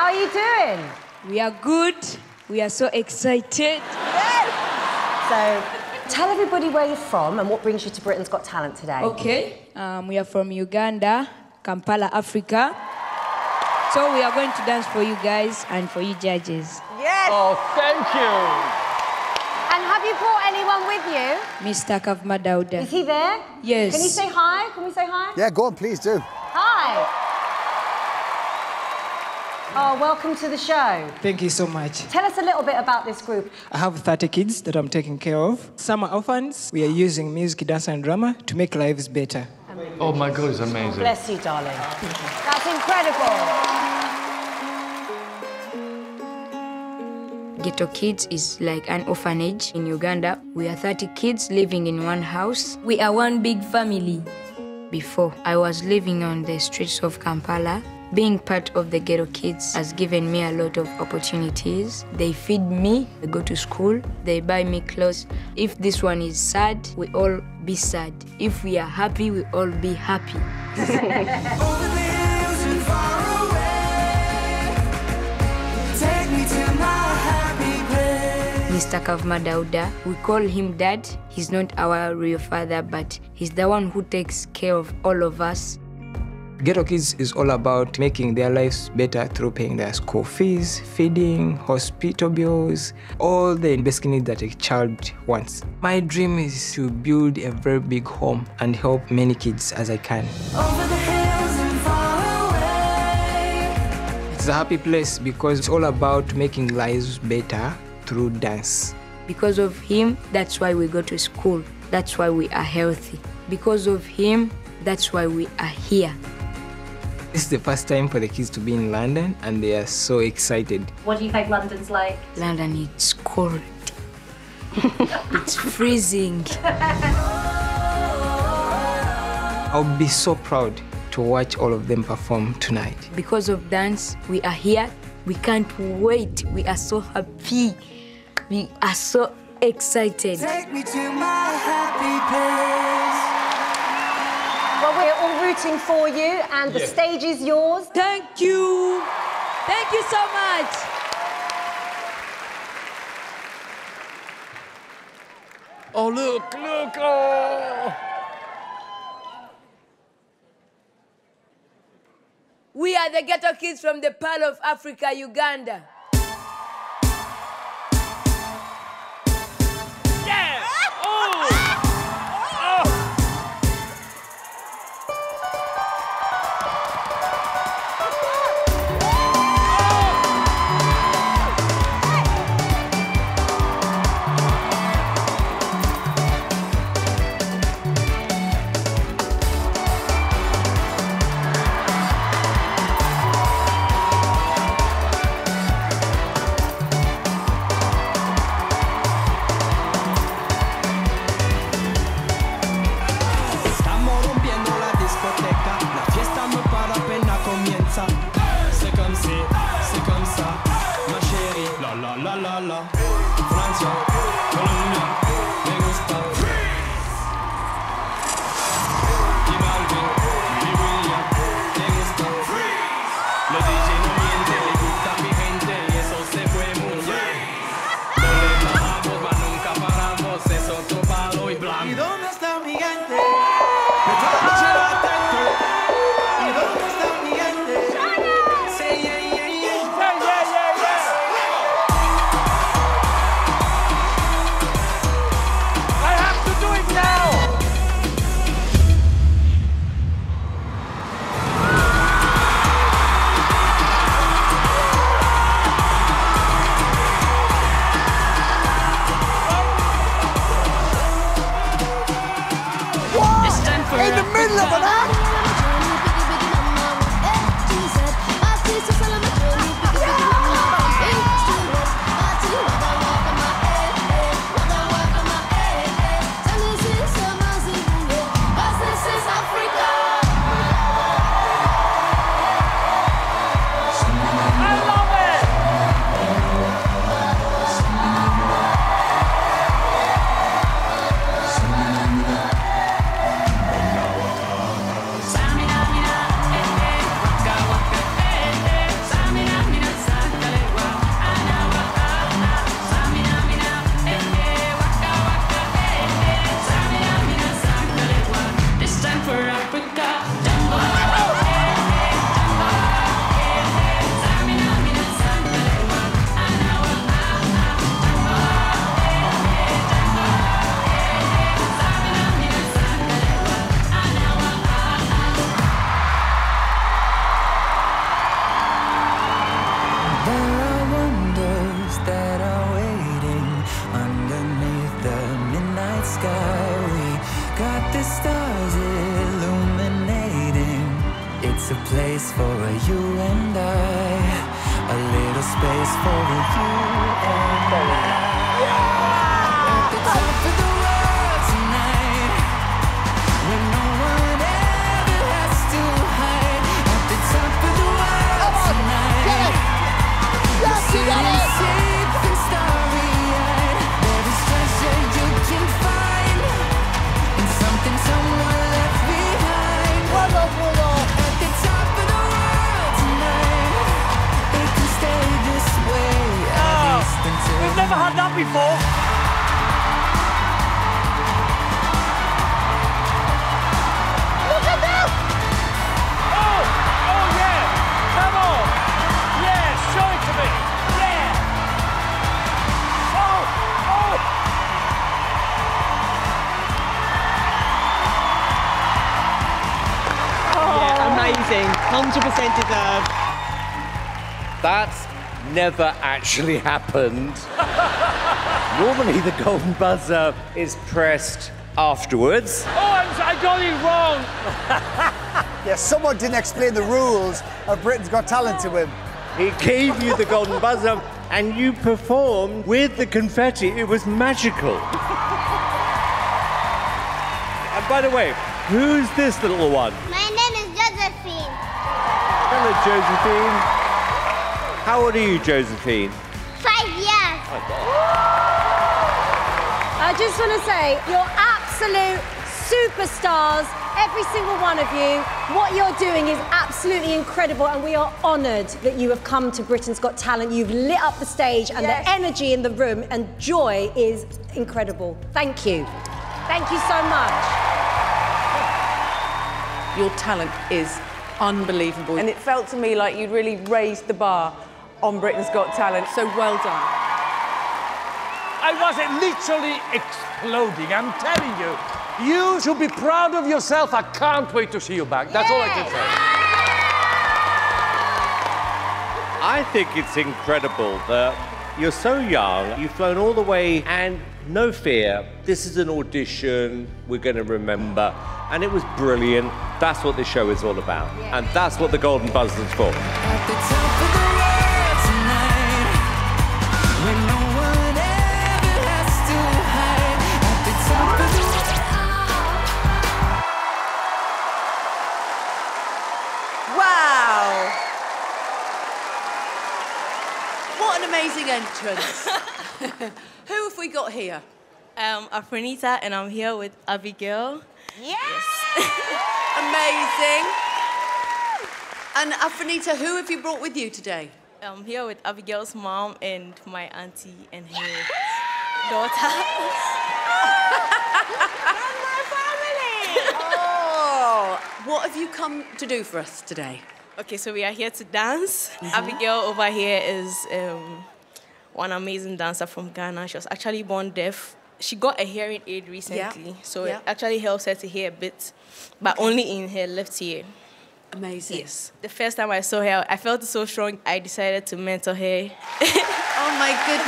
How are you doing? We are good. We are so excited. Yes! So, tell everybody where you're from and what brings you to Britain's Got Talent today. Okay. We are from Uganda, Kampala, Africa. So we are going to dance for you guys and for you judges. Yes! Oh, thank you. And have you brought anyone with you? Mr. Kavma Dauda. Is he there? Yes. Can you say hi? Can we say hi? Yeah, go on, please do. Hi. Oh, welcome to the show. Thank you so much. Tell us a little bit about this group. I have 30 kids that I'm taking care of. Some are orphans. We are using music, dance, and drama to make lives better. Oh my God, it's amazing. Bless you, darling. That's incredible. Ghetto Kids is like an orphanage in Uganda. We are 30 kids living in one house. We are one big family. Before, I was living on the streets of Kampala. Being part of the Ghetto Kids has given me a lot of opportunities. They feed me, I go to school, they buy me clothes. If this one is sad, we all be sad. If we are happy, we all be happy. Over the hills and far away, take me to my happy place. Mr. Kavma Dauda, we call him Dad. He's not our real father, but he's the one who takes care of all of us. Ghetto Kids is all about making their lives better through paying their school fees, feeding, hospital bills, all the basic needs that a child wants. My dream is to build a very big home and help many kids as I can. Over the hills and far away. It's a happy place because it's all about making lives better through dance. Because of him, that's why we go to school. That's why we are healthy. Because of him, that's why we are here. This is the first time for the kids to be in London and they are so excited. What do you think London's like? London, it's cold. It's freezing. I'll be so proud to watch all of them perform tonight. Because of dance, we are here. We can't wait. We are so happy. We are so excited. Take me to my happy place. Well, we're all rooting for you, and the stage is yours. Thank you. Thank you so much. Oh, look, look, oh. We are the Ghetto Kids from the Pearl of Africa, Uganda. Francia, Colombia, me gusta. Y Balvin, y William, me gusta. Los DJ no mienten, le gusta a mi gente y eso se fue muy bien. No le bajamos, mas nunca paramos, eso topado y blanco. ¿Y dónde está mi gente? Esta noche la tengo. ¿Y dónde está mi gente? Say yeah, yeah, yeah. In the middle of an act? There are wonders that are waiting underneath the midnight sky. We got the stars illuminating. It's a place for you and I, a little space for you and I. At the top of the world tonight, when no one ever has to hide. At the top of the world tonight, you're sitting safe and starry-eyed. There is treasure you can find, and something someone left behind. At the top of the world tonight, it can stay this way at least until We've never had that before. Look at this! Oh, yeah. Come on. Yeah, show it to me. Yeah. Oh. Amazing. 100% deserved. That's never actually happened. Normally the golden buzzer is pressed afterwards. I got it wrong. Yeah, someone didn't explain the rules of Britain's Got Talent to him. He gave you the golden buzzer and you performed with the confetti. It was magical. And by the way, who's this little one? My name is Josephine. Hello, Josephine. How old are you, Josephine? 5 years. I just want to say, you're absolute superstars, every single one of you. What you're doing is absolutely incredible, and we are honoured that you have come to Britain's Got Talent. You've lit up the stage, and the energy in the room and joy is incredible. Thank you. Thank you so much. Your talent is unbelievable. And it felt to me like you'd really raised the bar on Britain's Got Talent. So well done. I was literally exploding, I'm telling you. You should be proud of yourself. I can't wait to see you back. That's all I can say. I think it's incredible that you're so young, you've flown all the way, and no fear, this is an audition, we're going to remember. And it was brilliant. That's what this show is all about. And that's what the Golden Buzzer's for. At the top of the world tonight, when no one ever has to hide. At the top of the Wow! What an amazing entrance. Who have we got here? I'm Afronita, and I'm here with Abigail. Yes! Amazing. And Afronita, who have you brought with you today? I'm here with Abigail's mom and my auntie and her daughter. That's my family! Oh! What have you come to do for us today? Okay, so we are here to dance. Abigail over here is one amazing dancer from Ghana. She was actually born deaf. She got a hearing aid recently, so it actually helps her to hear a bit, but only in her left ear. Amazing. Yes. The first time I saw her, I felt so strong, I decided to mentor her. Oh my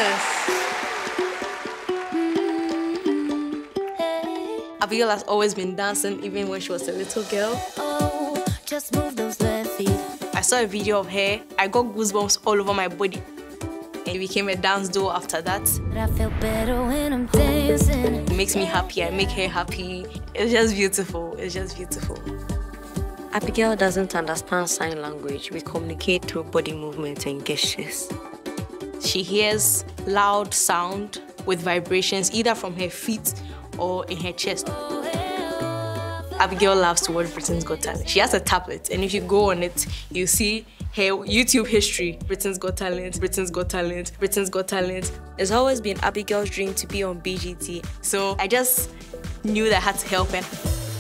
goodness. Abigail has always been dancing, even when she was a little girl. Oh, just move those left feet. I saw a video of her. I got goosebumps all over my body. And it became a dance duo after that. But I feel better when I'm dancing. It makes me happy, I make her happy. It's just beautiful, it's just beautiful. Abigail doesn't understand sign language. We communicate through body movements and gestures. She hears loud sound with vibrations, either from her feet or in her chest. Abigail loves to watch Britain's Got Talent. She has a tablet, and if you go on it, you see her YouTube history. Britain's Got Talent, Britain's Got Talent, Britain's Got Talent. It's always been Abigail's dream to be on BGT. So I just knew that I had to help her.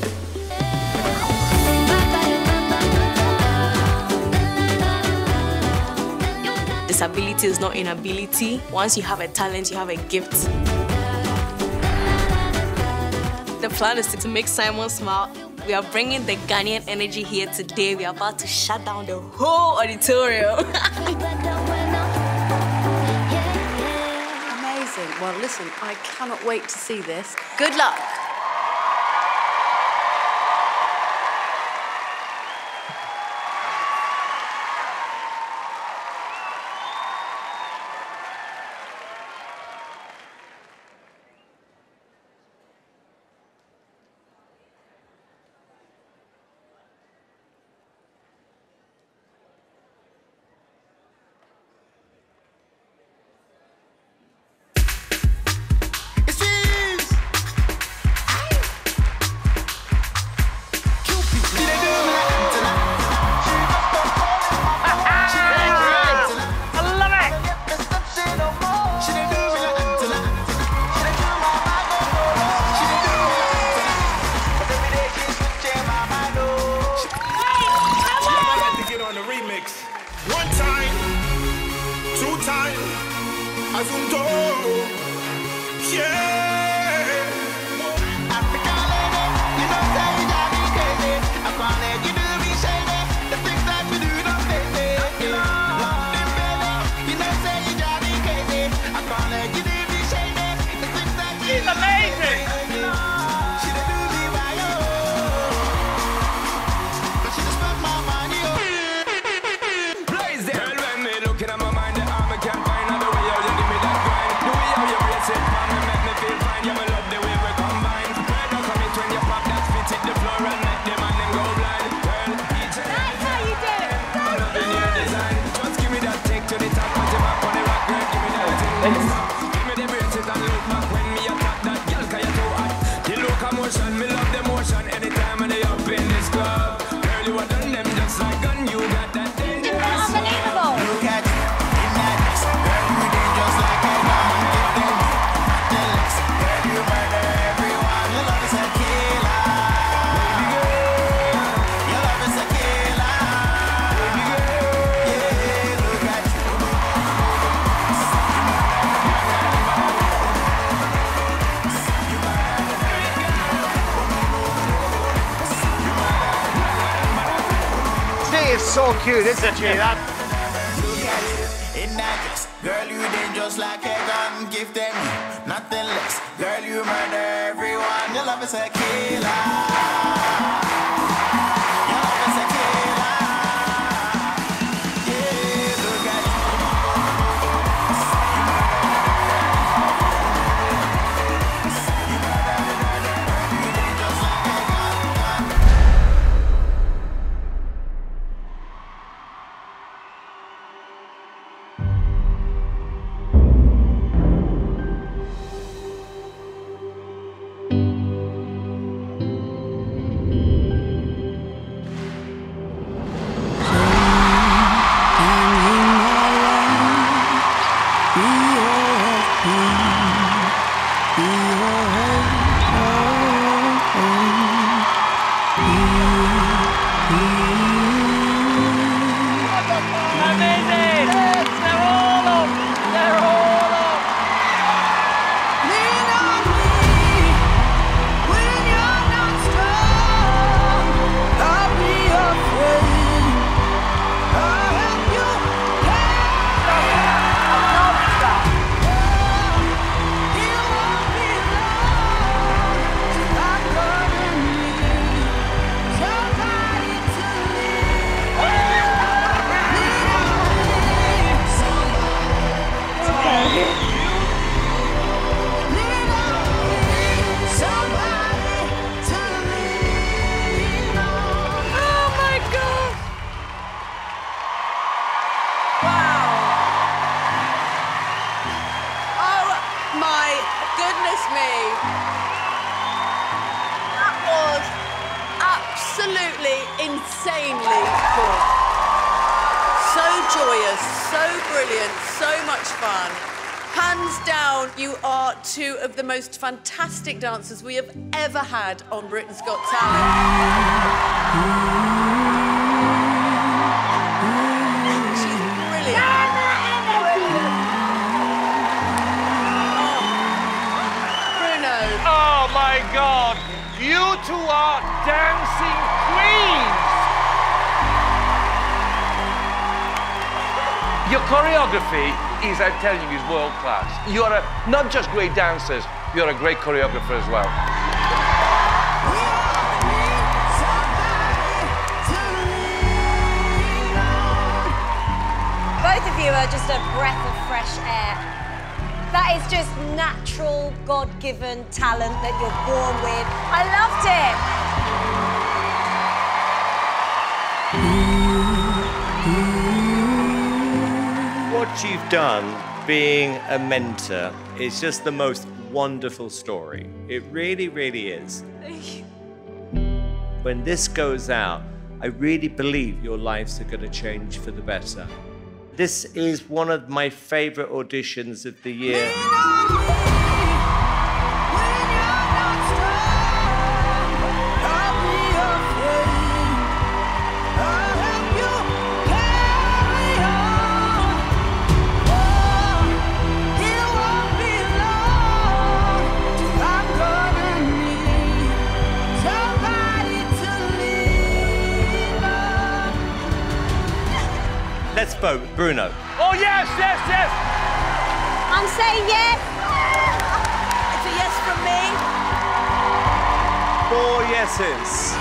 Disability is not inability. Once you have a talent, you have a gift. The plan is to make Simon smile. We are bringing the Ghanaian energy here today. We are about to shut down the whole auditorium. Listen, I cannot wait to see this. Good luck. So cute, isn't she? In that dress, girl, you dangerous like a gun. Give them nothing less. Girl, you murder everyone. Your love is a killer. Your love is a killer. Yeah, look at insanely cool. So joyous, so brilliant, so much fun. Hands down, you are two of the most fantastic dancers we have ever had on Britain's Got Talent. She's brilliant. Bruno. Oh my God, you two are dancing queens. Your choreography is, I'm telling you, is world class. You are not just great dancers, you're a great choreographer as well. Both of you are just a breath of fresh air. That is just natural, God-given talent that you're born with. I loved it. What you've done, being a mentor, is just the most wonderful story. It really, really is. When this goes out, I really believe your lives are going to change for the better. This is one of my favorite auditions of the year. Let's vote, Bruno. Oh, yes, yes, yes! I'm saying yes. It's a yes from me. 4 yeses.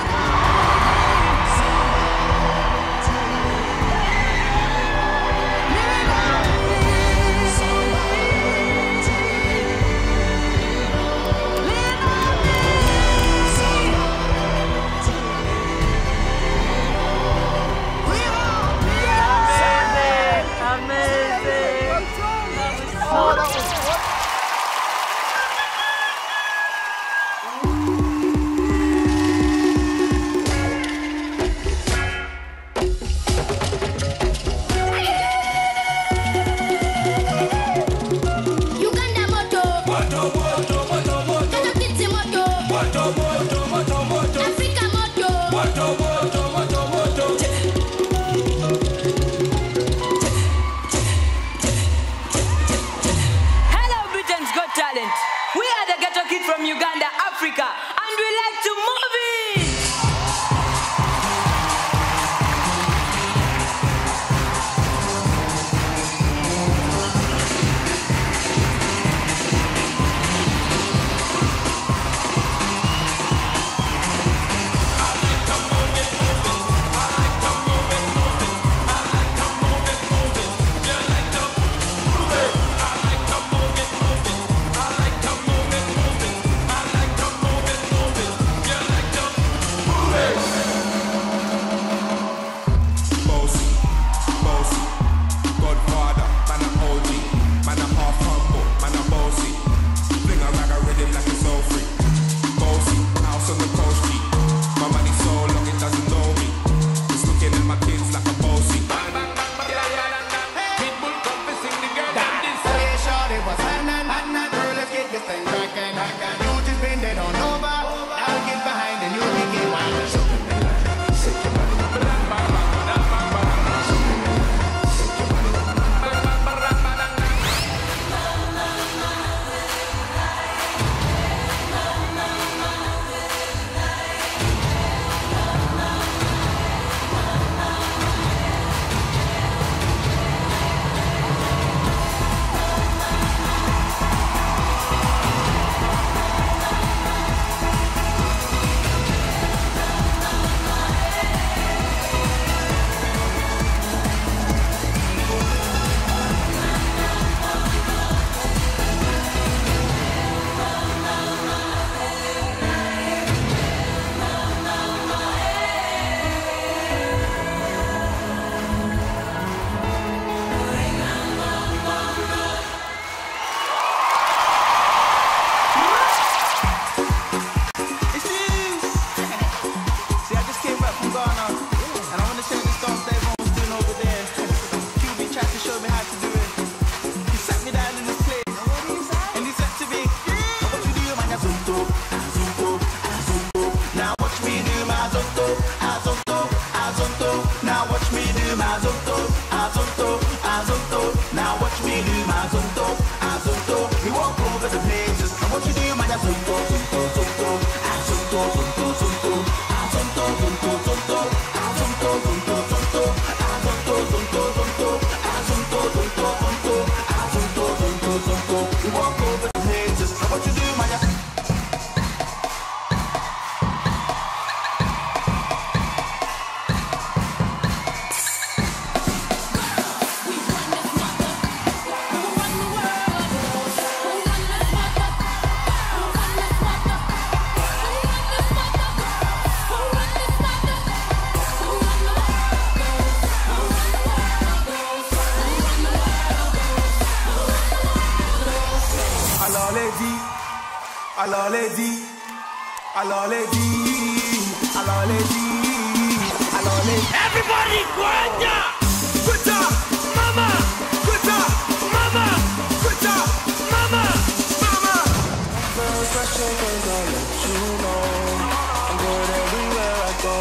Alors les dit, alors les dit, alors les dit, alors les dit. Everybody, Gwanda! Gwanda! Mama! Gwanda! Mama! Gwanda! Mama! Mama! Very special 'cause I let you know I'm good everywhere I go.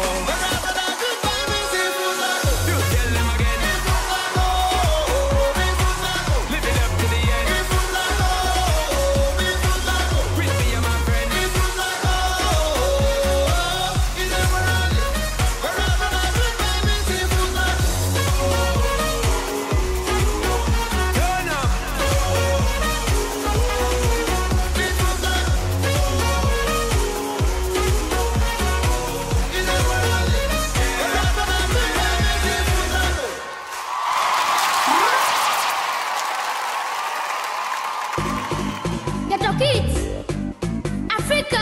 Ghetto Kids, Africa.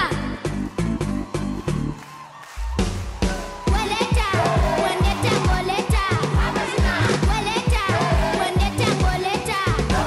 Waleta, waleta, waleta. Waleta, waleta, waleta.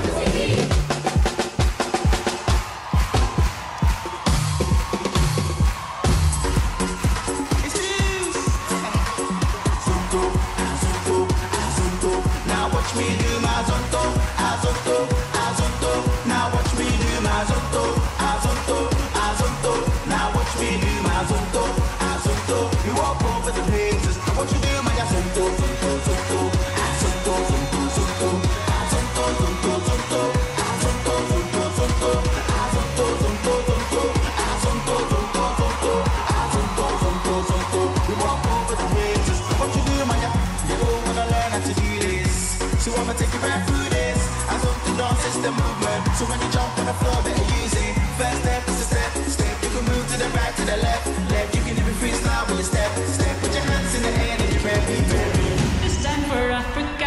Now watch me do my zonto, azonto, azonto. Now watch me do my zonto, azonto, azonto. Now watch me do my zonto, azonto. You walk over the places. What you do, my zonto, zonto, zonto, azonto, zonto, zonto, azonto, zonto, zonto, azonto, zonto, zonto, azonto, zonto, zonto, azonto, zonto, zonto, azonto, zonto, zonto. You walk over the places. What you do, my you wanna learn how to do this. So I'ma take you back through this. As of the dance is the movement. So when you jump on the floor, better use it. First step is a step, step. You can move to the right, to the left, left. You can even freestyle when you step, step. Put your hands in the air and you're ready, ready. It's time for Africa.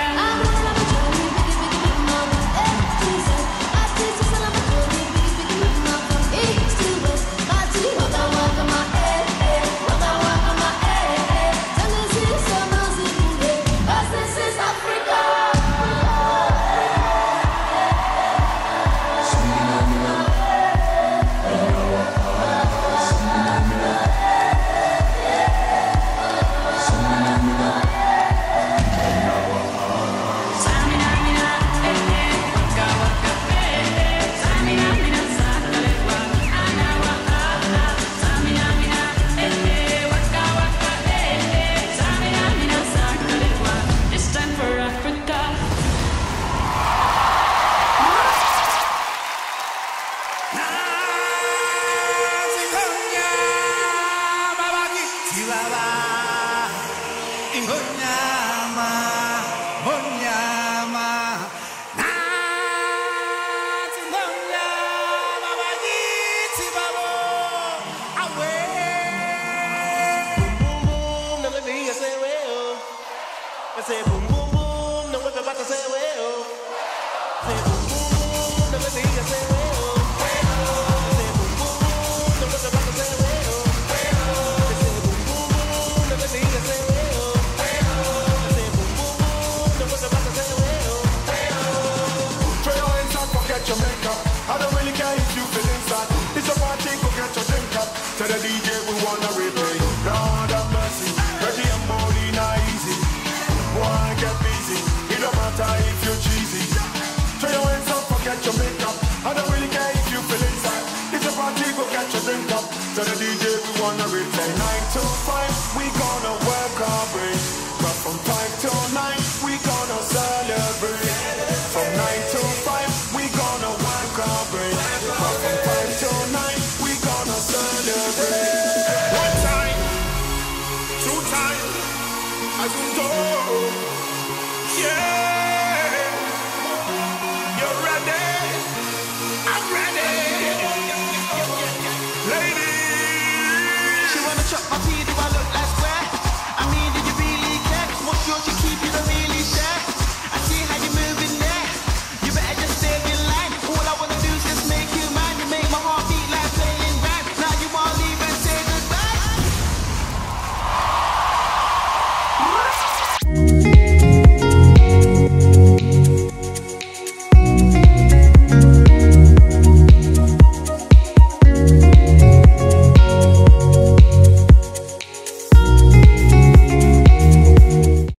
Say boom boom boom, no what about to say well. Say boom boom boom, no let me say well. Say boom boom boom, no what about to say well. Say boom boom boom, no let me say well. Say boom boom boom, no what about to say well. Throw your hands up, forget your makeup. I don't really care if you feel inside. It's a party, go get your drink up. Tell the DJ